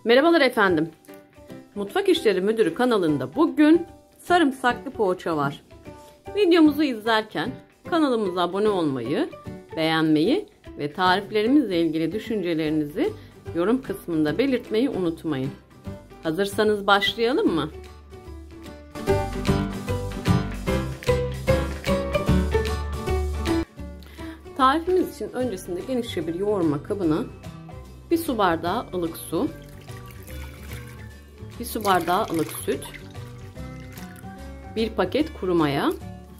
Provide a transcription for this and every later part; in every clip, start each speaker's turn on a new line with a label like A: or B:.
A: Merhabalar efendim. Mutfak İşleri Müdürü kanalında bugün sarımsaklı poğaça var. Videomuzu izlerken kanalımıza abone olmayı, beğenmeyi ve tariflerimizle ilgili düşüncelerinizi yorum kısmında belirtmeyi unutmayın. Hazırsanız başlayalım mı? Tarifimiz için öncesinde genişçe bir yoğurma kabına 1 su bardağı ılık su, 1 su bardağı ılık süt, 1 paket kuru maya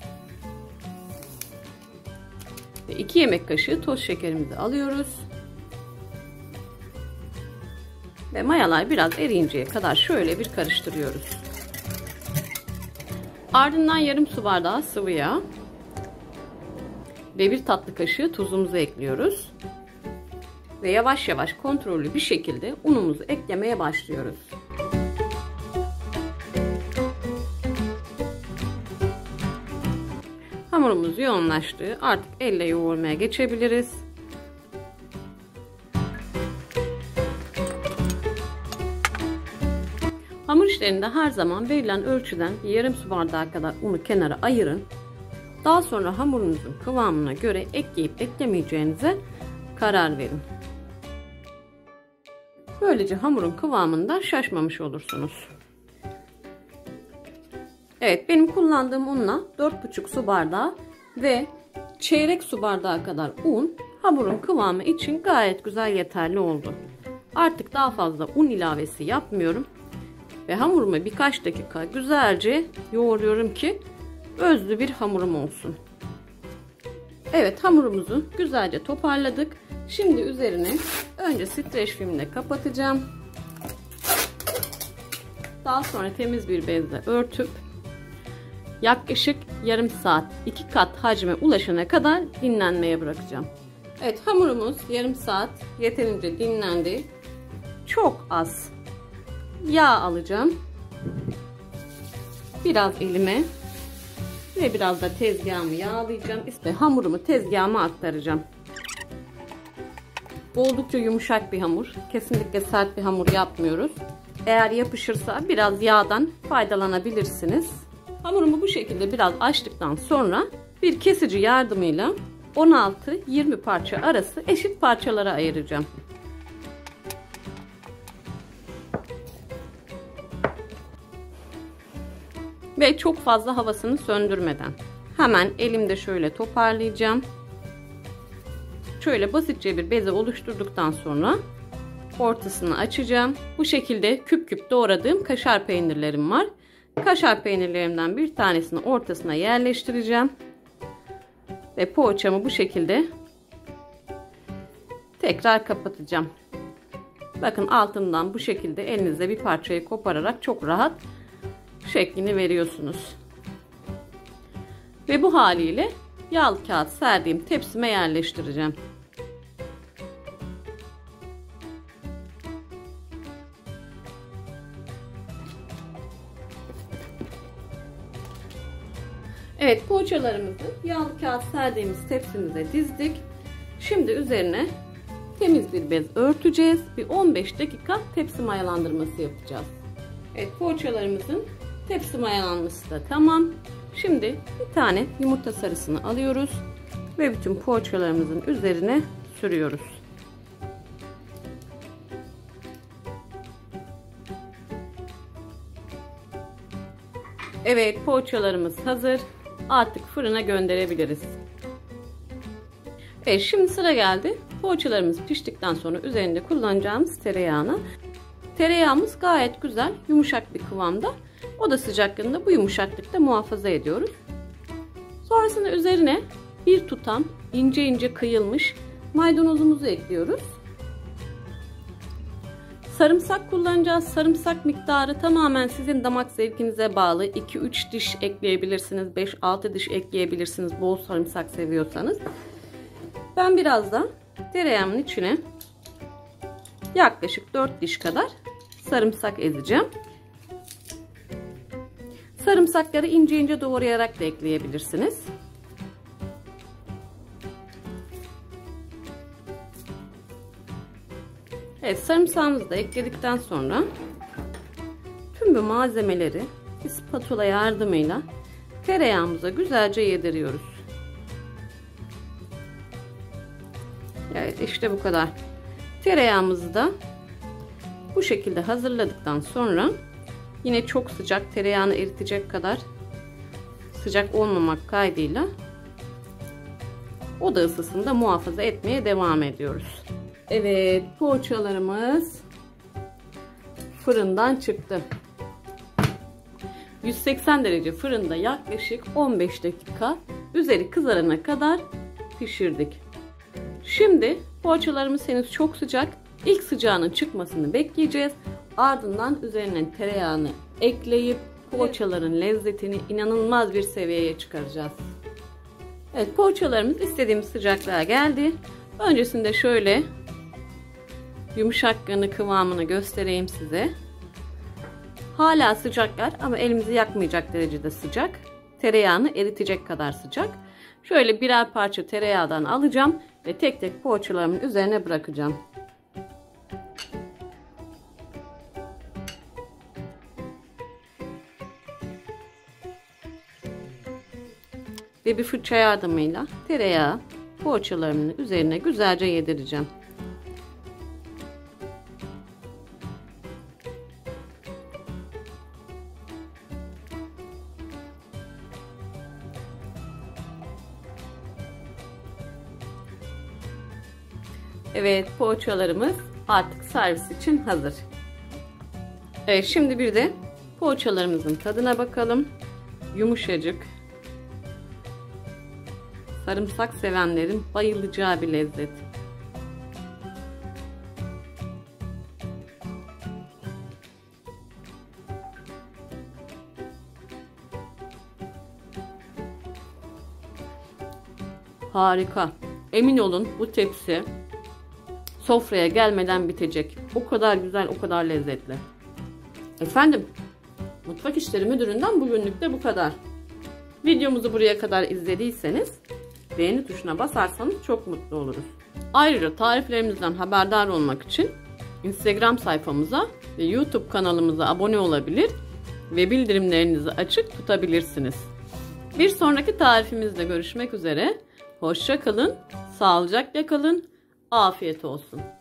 A: ve 2 yemek kaşığı toz şekerimizi alıyoruz. Ve mayalar biraz eriyinceye kadar şöyle bir karıştırıyoruz. Ardından yarım su bardağı sıvı yağ ve 1 tatlı kaşığı tuzumuzu ekliyoruz. Ve yavaş yavaş kontrollü bir şekilde unumuzu eklemeye başlıyoruz. Hamurumuz yoğunlaştı. Artık elle yoğurmaya geçebiliriz. Hamur işlerinde her zaman verilen ölçüden yarım su bardağı kadar unu kenara ayırın. Daha sonra hamurunuzun kıvamına göre ekleyip eklemeyeceğinize karar verin. Böylece hamurun kıvamından şaşmamış olursunuz. Evet, benim kullandığım unla 4,5 su bardağı ve çeyrek su bardağı kadar un hamurun kıvamı için gayet güzel yeterli oldu. Artık daha fazla un ilavesi yapmıyorum ve hamurumu birkaç dakika güzelce yoğuruyorum ki özlü bir hamurum olsun. Evet, hamurumuzu güzelce toparladık. Şimdi üzerine önce streç filmle kapatacağım. Daha sonra temiz bir bezle örtüp yaklaşık yarım saat 2 kat hacme ulaşana kadar dinlenmeye bırakacağım. Evet, hamurumuz yarım saat yeterince dinlendi. Çok az yağ alacağım. Biraz elime ve biraz da tezgahımı yağlayacağım. İşte hamurumu tezgahıma aktaracağım. Oldukça yumuşak bir hamur. Kesinlikle sert bir hamur yapmıyoruz. Eğer yapışırsa biraz yağdan faydalanabilirsiniz. Hamurumu bu şekilde biraz açtıktan sonra bir kesici yardımıyla 16-20 parça arası eşit parçalara ayıracağım. Ve çok fazla havasını söndürmeden hemen elimde şöyle toparlayacağım. Şöyle basitçe bir beze oluşturduktan sonra ortasını açacağım. Bu şekilde küp küp doğradığım kaşar peynirlerim var. Kaşar peynirlerimden bir tanesini ortasına yerleştireceğim. Ve poğaçamı bu şekilde tekrar kapatacağım. Bakın, altından bu şekilde elinizle bir parçayı kopararak çok rahat şeklini veriyorsunuz. Ve bu haliyle yağlı kağıt serdiğim tepsime yerleştireceğim. Evet, poğaçalarımızı yağlı kağıt serdiğimiz tepsimize dizdik. Şimdi üzerine temiz bir bez örteceğiz. Bir 15 dakika tepsi mayalandırması yapacağız. Evet, poğaçalarımızın tepsi mayalanması da tamam. Şimdi bir tane yumurta sarısını alıyoruz ve bütün poğaçalarımızın üzerine sürüyoruz. Evet, poğaçalarımız hazır. Artık fırına gönderebiliriz. Evet, şimdi sıra geldi poğaçalarımız piştikten sonra üzerinde kullanacağımız tereyağına. Tereyağımız gayet güzel, yumuşak bir kıvamda. Oda sıcaklığında bu yumuşaklıkta muhafaza ediyoruz. Sonrasında üzerine bir tutam ince ince kıyılmış maydanozumuzu ekliyoruz. Sarımsak kullanacağız. Sarımsak miktarı tamamen sizin damak zevkinize bağlı. 2-3 diş ekleyebilirsiniz. 5-6 diş ekleyebilirsiniz. Bol sarımsak seviyorsanız. Ben biraz da tereyağımın içine yaklaşık 4 diş kadar sarımsak ezeceğim. Sarımsakları ince ince doğrayarak da ekleyebilirsiniz. Evet, sarımsağımızı da ekledikten sonra tüm bu malzemeleri bir spatula yardımıyla tereyağımıza güzelce yediriyoruz. Evet, işte bu kadar. Tereyağımızı da bu şekilde hazırladıktan sonra yine çok sıcak, tereyağını eritecek kadar sıcak olmamak kaydıyla oda ısısında muhafaza etmeye devam ediyoruz. Evet, poğaçalarımız fırından çıktı. 180 derece fırında yaklaşık 15 dakika üzeri kızarana kadar pişirdik. Şimdi poğaçalarımız henüz çok sıcak. İlk sıcağının çıkmasını bekleyeceğiz. Ardından üzerine tereyağını ekleyip poğaçaların lezzetini inanılmaz bir seviyeye çıkaracağız. Evet, poğaçalarımız istediğimiz sıcaklığa geldi. Öncesinde şöyle yumuşaklığını, kıvamını göstereyim size. Hala sıcaklar ama elimizi yakmayacak derecede sıcak. Tereyağını eritecek kadar sıcak. Şöyle birer parça tereyağdan alacağım ve tek tek poğaçalarımın üzerine bırakacağım. Ve bir fırça yardımıyla tereyağı poğaçalarımın üzerine güzelce yedireceğim. Evet, poğaçalarımız artık servis için hazır. Evet, şimdi bir de poğaçalarımızın tadına bakalım. Yumuşacık. Sarımsak sevenlerin bayılacağı bir lezzet. Harika. Emin olun bu tepsi sofraya gelmeden bitecek. O kadar güzel, o kadar lezzetli. Efendim, Mutfak İşleri Müdürü'nden bugünlük de bu kadar. Videomuzu buraya kadar izlediyseniz beğeni tuşuna basarsanız çok mutlu oluruz. Ayrıca tariflerimizden haberdar olmak için Instagram sayfamıza ve YouTube kanalımıza abone olabilir ve bildirimlerinizi açık tutabilirsiniz. Bir sonraki tarifimizde görüşmek üzere. Hoşça kalın, sağlıcakla kalın, afiyet olsun.